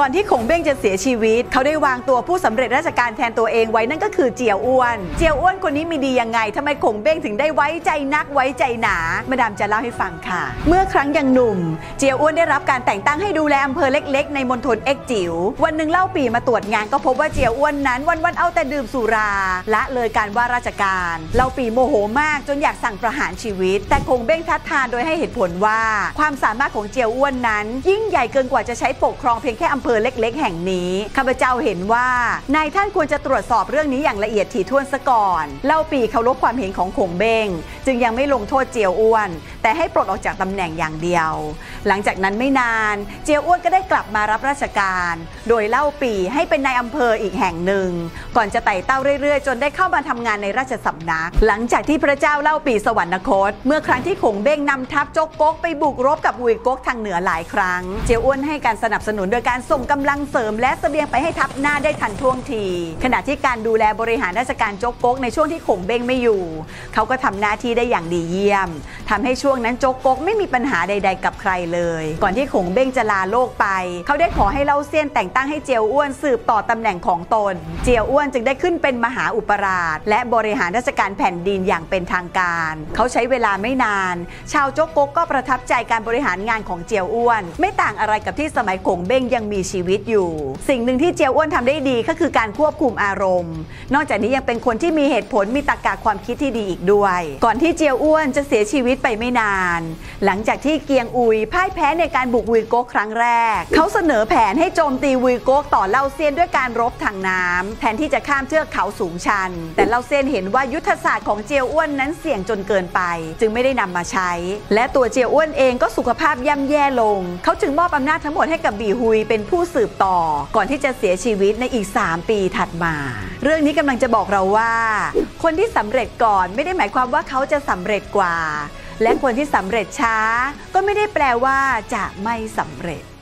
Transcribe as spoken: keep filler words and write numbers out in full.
ก่อนที่ขงเบ้งจะเสียชีวิตเขาได้วางตัวผู้สำเร็จราชการแทนตัวเองไว้นั่นก็คือเจียวอ้วนเจียวอ้วนคนนี้มีดียังไงทำไมขงเบ้งถึงได้ไว้ใจนักไว้ใจหนามาดามจะเล่าให้ฟังค่ะเมื่อครั้งยังหนุ่มเจียวอ้วนได้รับการแต่งตั้งให้ดูแลอำเภอเล็กๆในมณฑลเอ็กจิ๋ววันหนึ่งเล่าปี่มาตรวจงานก็พบว่าเจียวอ้วนนั้นวันๆเอาแต่ดื่มสุราละเลยการว่าราชการเล่าปี่โมโหมากจนอยากสั่งประหารชีวิตแต่ขงเบ้งทัดทานโดยให้เหตุผลว่าความสามารถของเจียวอ้วนนั้นยิ่งใหญ่เกินกว่าจะใช้ปกครองเพียงแค่อำเภอเล็กๆแห่งนี้ข้าพเจ้าเห็นว่านายท่านควรจะตรวจสอบเรื่องนี้อย่างละเอียดถี่ถ้วนซะก่อนเล่าปี่เคารพความเห็นของขงเบ้งจึงยังไม่ลงโทษเจียวอ้วนแต่ให้ปลดออกจากตำแหน่งอย่างเดียวหลังจากนั้นไม่นานเจียวอ้วนก็ได้กลับมารับราชการโดยเล่าปี่ให้เป็นนายอำเภออีกแห่งหนึ่งก่อนจะไต่เต้าเรื่อยๆจนได้เข้ามาทำงานในราชสำนักหลังจากที่พระเจ้าเล่าปี่สวรรคตเมื่อครั้งที่ขงเบ้งนำทัพจกก๊กไปบุกรบกับหุยก๊กทางเหนือหลายครั้งเจียวอ้วนให้การสนับสนุนโดยการส่งกำลังเสริมและเสบียงไปให้ทัพหน้าได้ทันท่วงทีขณะที่การดูแลบริหารราชการจกก๊กในช่วงที่ขงเบ้งไม่อยู่เขาก็ทำหน้าที่ได้อย่างดีเยี่ยมทำให้ช่วงนั้นจกก๊กไม่มีปัญหาใดๆกับใครเลยก่อนที่ขงเบ้งจะลาโลกไปเขาได้ขอให้เล่าเซียนแต่งตั้งให้เจียวอ้วนสืบต่อตำแหน่งของตนเจียวอ้วนจึงได้ขึ้นเป็นมหาอุปราชและบริหารราชการแผ่นดินอย่างเป็นทางการเขาใช้เวลาไม่นานชาวจกก๊กก็ประทับใจการบริหารงานของเจียวอ้วนไม่ต่างอะไรกับที่สมัยขงเบ้งยังมีชีวิตอยู่สิ่งหนึ่งที่เจียวอ้วนทำได้ดีก็คือการควบคุมอารมณ์นอกจากนี้ยังเป็นคนที่มีเหตุผลมีตรรกะความคิดที่ดีอีกด้วยก่อนที่เจียวอ้วนจะเสียชีวิตไปไม่นานหลังจากที่เกียงอุยพ่ายแพ้ในการบุกวุยก๊กครั้งแรกเขาเสนอแผนให้โจมตีวุยก๊กต่อเล่าเซียนด้วยการรบทางน้ำแทนที่จะข้ามเทือกเขาสูงชันแต่เล่าเซียนเห็นว่ายุทธศาสตร์ของเจียวอ้วนนั้นเสี่ยงจนเกินไปจึงไม่ได้นำมาใช้และตัวเจียวอ้วนเองก็สุขภาพย่ำแย่ลงเขาจึงมอบอำนาจทั้งหมดให้กับบีฮุยเป็นผู้สืบต่อก่อนที่จะเสียชีวิตในอีกสามปีถัดมาเรื่องนี้กำลังจะบอกเราว่าคนที่สำเร็จก่อนไม่ได้หมายความว่าเขาจะสำเร็จกว่าและคนที่สำเร็จช้าก็ไม่ได้แปลว่าจะไม่สำเร็จ